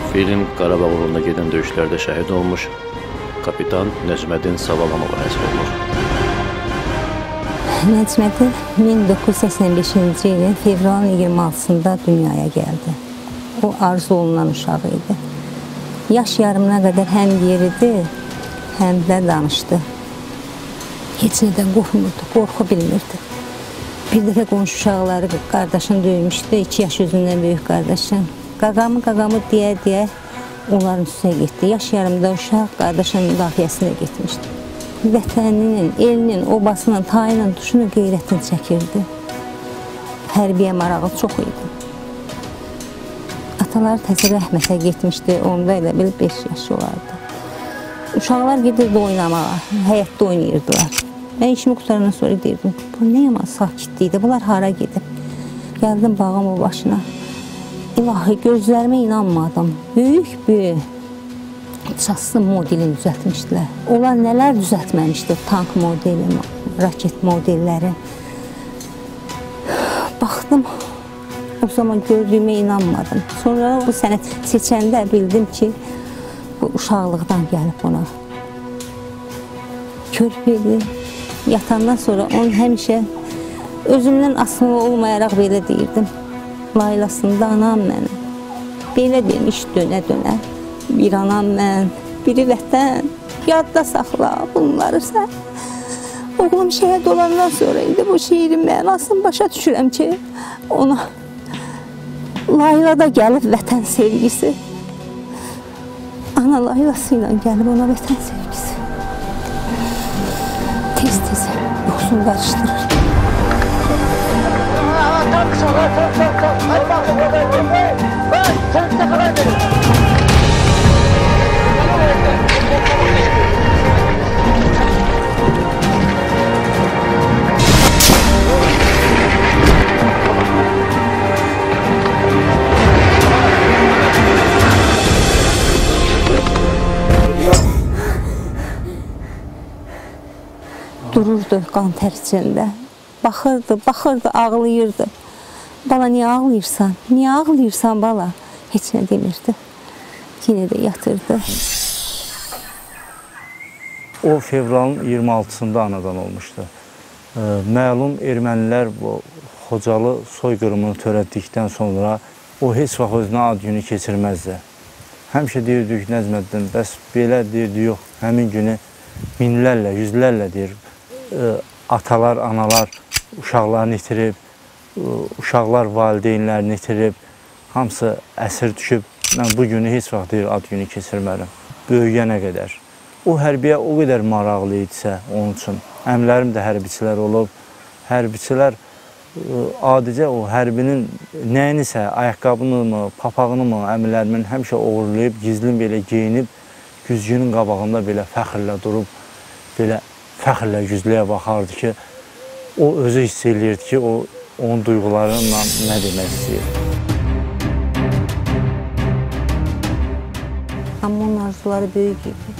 Film Qarabağ uğrunda gedən döyüşlərdə şəhid olmuş kapitan Nəcməddin Savalanova həsr olunur. Nəcməddin 1985-ci ilin fevralın 26-sında dünyaya gəldi. O arzu olunan uşağı idi. Yaş yarımına qədər həm yeridi, həm də danışdı. Heç nədən qorxmurdu, qorxu bilmirdi. Bir dəfə qonşu uşaqları qardaşını döymüşdü, 2 yaş özündən böyük qardaşın. Qaqamı deyə onların üstünə getdi. Yaş yarımda uşaq qardaşının müdafiəsinə getmişdi. Vətəninin, elinin, obasının, tayının, tuşunu, qeyrətini çəkirdi. Hərbiyə marağı çox idi. Ataları təzə rəhmətə getmişdi, onda elə bil 5 yaş olardı. Uşaqlar gedirdi oynamağa, həyətdə oynayırdılar. Mən işimi qutarandan sonra deyirdim, bu nə yaman sakitlikdir, bunlar hara gedib? Gəldim bağım o başına. İlahi, gözlərimə inanmadım. Böyük çaslı modelini düzəltmişdilər. Onlar nələr düzəltməmişdi, tank modeli, raket modelləri. Baxdım, o zaman gördüyümə inanmadım. Sonra bu sənət seçəndə bildim ki, bu uşaqlıqdan gəlib ona. Körpəli, yatandan sonra onu həmişə özümdən asılı olmayaraq belə deyirdim. Laylasında anam mənim. Belə demiş dönə-dönə. Bir anam mən, biri vətən. Yadda saxla bunları sən. Oğlum şəhid olandan sonra indi bu şeirin mənasını başa düşürəm ki, ona Laylada gəlib vətən sevgisi. Ana laylası ilə gəlib ona vətən sevgisi. Tez-tez yoxsun qarışdırır. Hadi bakın buradayım. Bak, sen de karar verin. Dururdu qan tər içində. Baxırdı, ağlayırdı. Bala, niyə ağlayırsan? Niyə ağlayırsan bala? Heç nə demirdi. Yenə də yatırdı. O fevralın 26-sında anadan olmuşdu. Məlum ermənilər bu Xocalı soyqırımını törətdikdən sonra o heç vaxt özünə ad günü keçirməzdi. Həmişə deyirdik Nəcməddin, bəs belə deyirdi, yox, həmin günü minlərlə, yüzlərlə deyir, atalar, analar uşaqlarını itirib, uşaqlar valideynlərini itirib, hamısı əsir düşüb. Mən bu günü heç vaxt deyir, ad günü keçirmərəm. Böyüyənə qədər. O hərbiyə o qədər maraqlı idisə onun üçün. Əmlərim də hərbiçilər olub. Hərbiçilər adicə o hərbinin nəyinisə, ayaqqabını mı, papağını mı əmlərimin həmişə uğurlayıb, gizlin belə geyinib, güzgünün qabağında belə fəxrlə durub, belə fəxrlə güzlüyə baxardı ki, o özü hiss eləyirdi ki, o onun duyğularıyla nə demək istəyir. Amma onun arzuları böyük idi.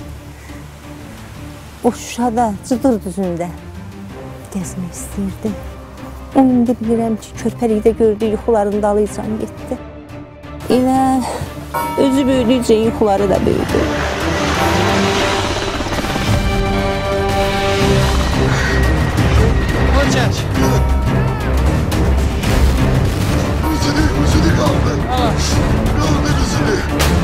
O Şuşada, Cıdır düzündə gəzmək istəyirdi. O indi bilirəm ki, körpəlikdə gördüyü yuxuların dalıcan getdi. Elə özü böyüdükcə yuxuları da böyüdü. Çək. Üzünü qaldı. Qaldı üzünü.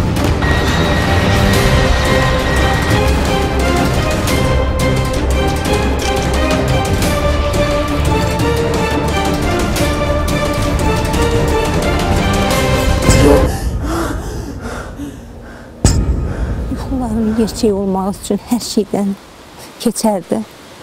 Yuxuların gerçək olmaq üçün hər şeydən keçərdi.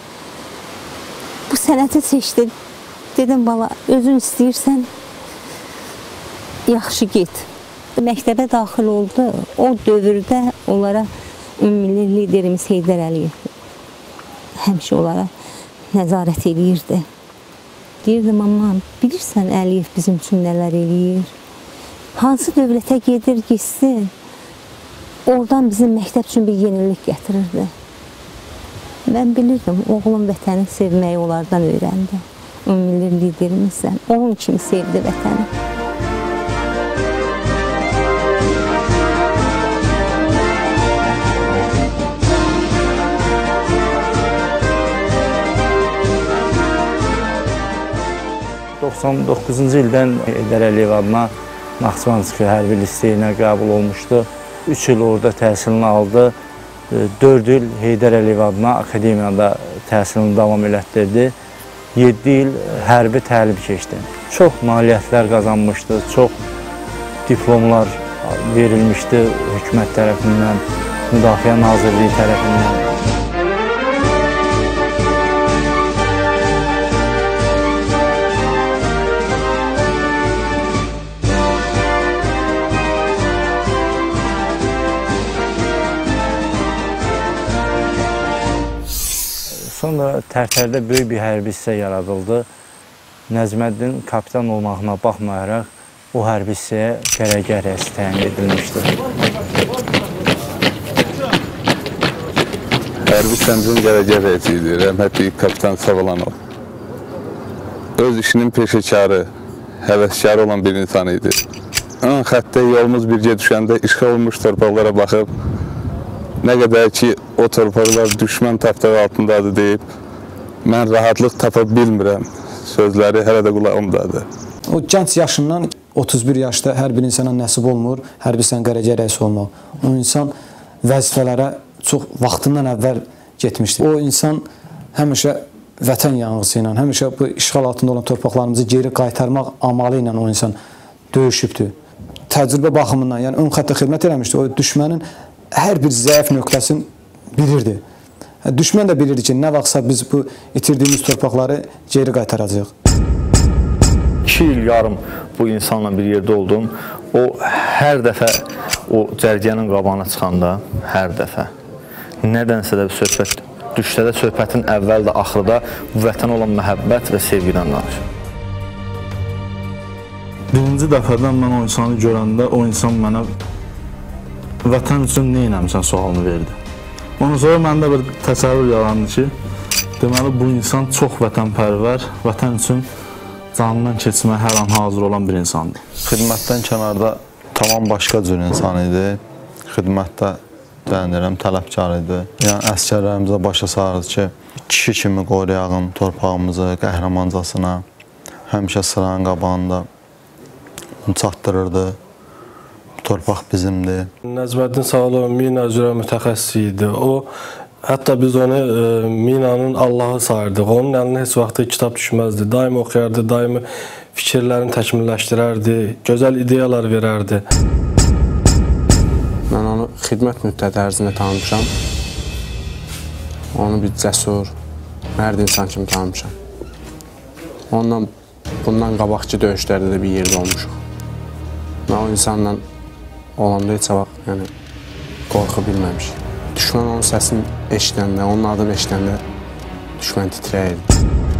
Bu sənəti seçdi. Dedim, bala, özün istəyirsən, yaxşı get. Məktəbə daxil oldu. O dövrdə onlara ümummilli liderimiz Heydər Əliyev həmişə onlara nəzarət edirdi. Deyirdim, amma bilirsən Əliyev bizim üçün nələr eləyir? Hansı dövlətə gedir, gitsin, oradan bizim məktəb üçün bir yenilik gətirirdi. Mən bilirdim, oğlum vətəni sevməyi onlardan öyrəndi. Ümummilli liderimizdən, onun kimi sevdi vətəni. 99-cu ildən Heydər Əliyev adına Naxçıvanski hərbi liseyinə qəbul olmuşdu. 3 il orada təhsilini aldı. 4 il Heydər Əliyev adına akademiyada təhsilini davam elətdirdi. 7 il hərbi təlim keçdi. Çox nailiyyətlər qazanmışdı, çox diplomlar verilmişdi hökumət tərəfindən, Müdafiə Nazirliyi tərəfindən. Sonra Tərtərdə böyük bir hərbi hissə yaradıldı. Nəzməddin kapitan olmağına baxmayaraq, o hərbi hissəyə qərəgər rəisi təyin edilmişdir. Hərbi hissəmizin qərəgər rəisi idi, rəhmətli kapitan Savalanov. Öz işinin peşəkarı, həvəskarı olan bir insan idi. Ön xəttə yolumuz birgə düşəndə işğal olmuş torpaqlara baxıb, nə qədər ki, o torpaqlar düşmən tapdağı altındadır deyib, mən rahatlıq tapa bilmirəm sözləri hələ də qulağımdadır. O gənc yaşından 31 yaşda hər bir insana nəsib olmur, hər bir insan qərəgər rəisi olmaq. O insan vəzifələrə çox vaxtından əvvəl getmişdir. O insan həmişə vətən yanğısı ilə, həmişə bu işğal altında olan torpaqlarımızı geri qaytarmaq amalı ilə o insan döyüşübdür. Təcrübə baxımından, yəni ön xəttə xidmət eləmişdir. O düşmənin hər bir zəif nöqtəsini bilirdi. Düşmən də bilirdi ki, nə vaxtsa biz bu itirdiyimiz torpaqları geri qaytaracağıq. 2 il yarım bu insanla bir yerdə oldum. O hər dəfə o cərgənin qabağına çıxanda, hər dəfə nədənsə də bir söhbət düşsə də söhbətin əvvəl də axırda bu vətən olan məhəbbət və sevgidən danışır. Birinci dəfədən mən o insanı görəndə, o insan mənə vətən üçün nə eləmişsən sualını verdi. Ondan sonra məndə bir təsəvvür yarandı ki, deməli bu insan çox vətənpərvər, vətən üçün canından keçməyə hər an hazır olan bir insandır. Xidmətdən kənarda tamam başqa cür insan idi. Xidmətdə deyənirəm, tələbkar idi. Yəni əsgərlərimizə başa sardı ki, kişi kimi qoruyağın torpağımızı qəhrəmancasına, həmişə sıranın qabağında çatdırırdı. Torpaq bizimdir. Nəzməddin Sağolov mina üzrə mütəxəssis idi. O, hətta biz onu minanın Allahı sayırdıq. Onun əlinə heç vaxt kitab düşməzdi. Daim oxuyardı, daim fikirlərini təkmilləşdirərdi, gözəl ideyalar verərdi. Mən onu xidmət müddəti ərzində tanımışam. Onu bir cəsur, mərd insan kimi tanımışam. Ondan bundan qabaqçı döyüşlərdə də bir yerdə olmuşuq. Mən o insanla olanda heç vaxt qorxu bilməmişik. Düşmən onun səsini eşidəndə, onun adını eşidəndə düşmən titrəyirdi.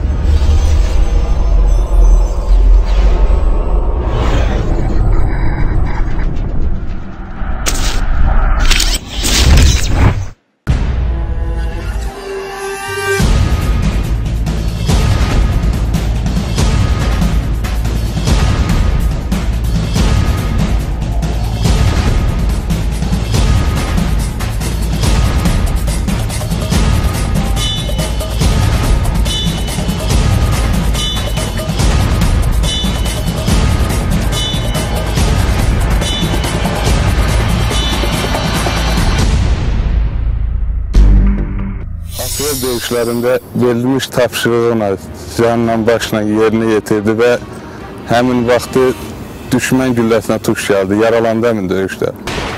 Döyüşlərində verilmiş tapşırığına canla başla yerinə yetirdi və həmin vaxtı düşmən gülləsinə tuş gəldi, yaralandı həmin döyüşdə.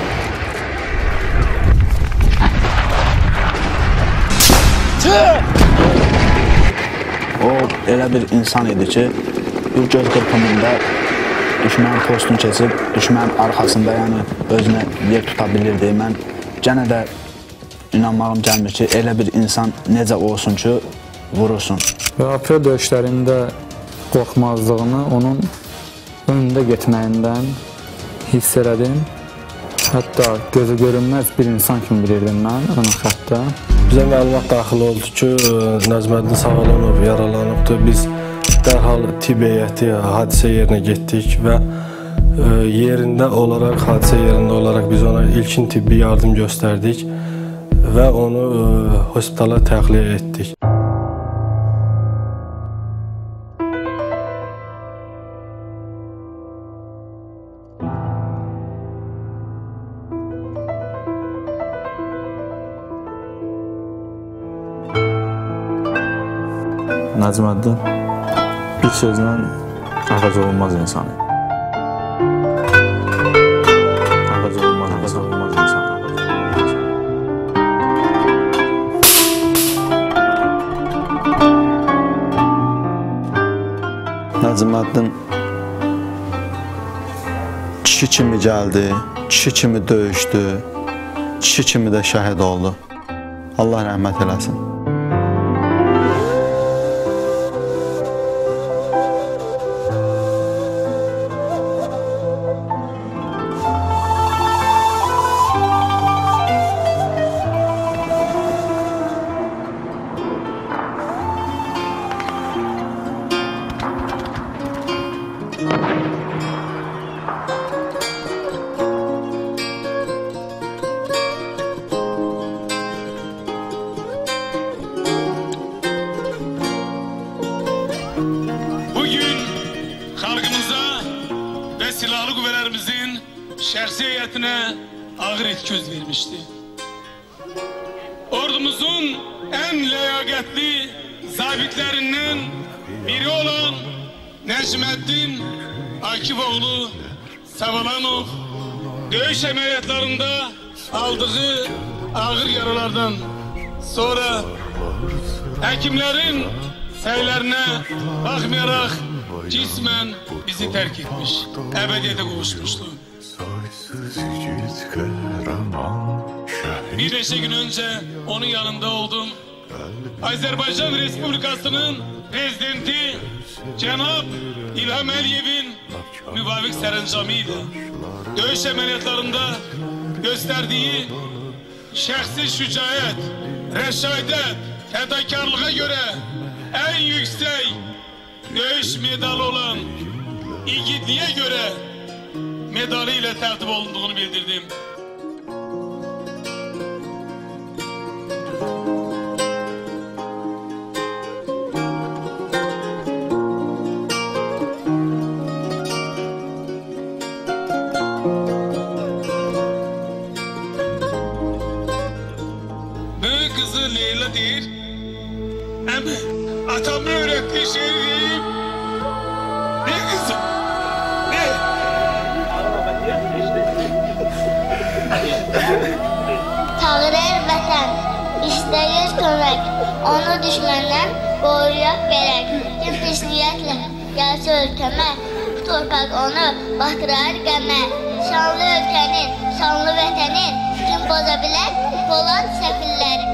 O elə bir insan idi ki, bir göz qırpımında düşmənin postunu keçib, düşmənin arxasında özünə yer tuta bilirdi. Mən gənə də İnanmağım gəlmir ki, elə bir insan necə olsun ki, vurursun. Müdafiə döyüşlərində qorxmazlığını onun önündə getməyindən hiss elədim. Hətta gözü görünməz bir insan kimi bilirdim mən ön xəttdə. Bizə məlumat daxil oldu ki, Nəzməddin Sağolov yaralanıbdır. Biz dərhal tibb heyəti hadisə yerinə getdik və hadisə yerində olaraq biz ona ilkin tibbi yardım göstərdik və onu hospitala təxliyə etdik. Nəcməddin bir sözlə ağac olmaz insan. Ağac olmaz insan. Nəcməddin kişi kimi gəldi, kişi kimi döyüşdü, kişi kimi də şəhid oldu. Allah rəhmət eləsin. Bugün xalqımıza və silahlı qüvvələrimizin şəxsiyyətinə ağır itki vermişdi. Ordumuzun ən ləyaqətli zabitlərindən biri olan Nəcməddin Akifoğlu Savalanov döyüş əməliyyatlarında aldığı ağır yaralardan sonra həkimlərin səylərinə baxmayaraq cismən bizi tərk etmiş, əbədiyyətə qovuşmuşdu. Bir neçə gün öncə onun yanında oldum. Azərbaycan Respublikasının prezidenti Cənab İlham Əliyevin müvafiq sərəncamı ilə döyüş əməliyyatlarında göstərdiyi şəxsi şücaət, rəşadət, fədakarlığa görə ən yüksək döyüş medalı olan igidliyə görə medalı ilə tərtib olunduğunu bildirdim. Böyük kızı Leyla değil, ama atamın öğrettiği şeyi diyeyim. Ne kızım? Ne? Tağırar vətən, istəyir kömək, onu düşməndən qoruyak gərək. Kim pisliyyətlə gəlsə ölkəmə, bu torpaq onu batırar qəmə. Şanlı ölkənin, şanlı vətənin kim boza bilər, Polad səfilləri.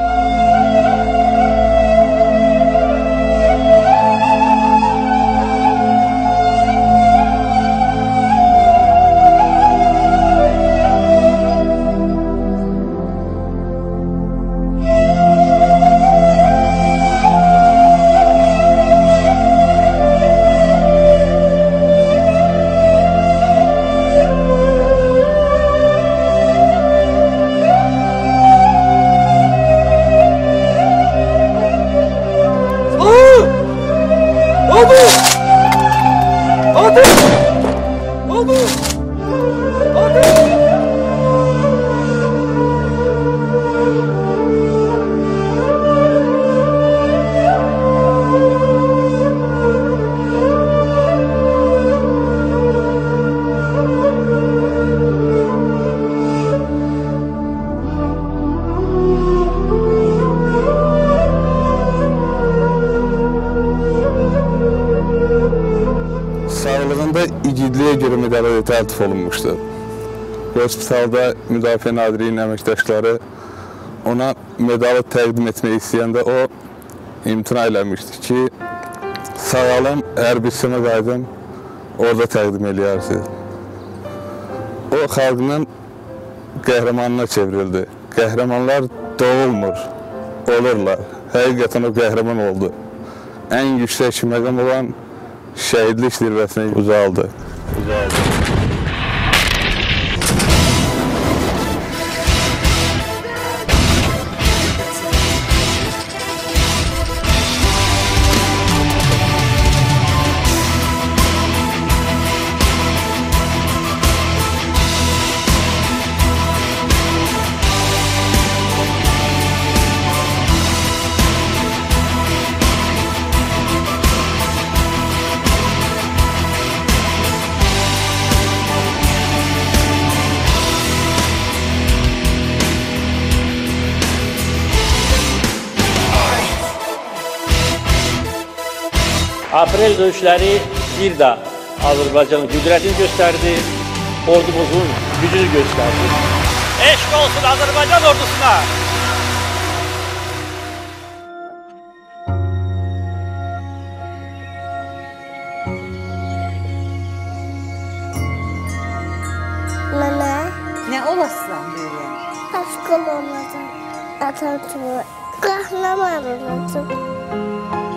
Sağlığında igidliyə görə medalı təltif olunmuşdu. Hospitalda Müdafiə Nazirliyinin əməkdaşları ona medalı təqdim etmək istəyəndə o imtina eləmişdi ki, sağalım, hərbiçisine qaydım, orada təqdim eləyərsiniz. O xalqının qəhrəmanına çevrildi. Qəhrəmanlar doğulmur, olurlar. Həqiqətən o qəhrəman oldu. Ən yüksək məqam olan şəhidlik zirvəsinə uzaldı. Aprel döyüşləri bir də Azərbaycanın qüdrətini göstərdi, ordumuzun gücünü göstərdi. Eşq olsun Azərbaycan ordusuna! Mənə nə olasın böyüyən? Aşkol olacaq. Atam kimi. Qəhrəman olacaq.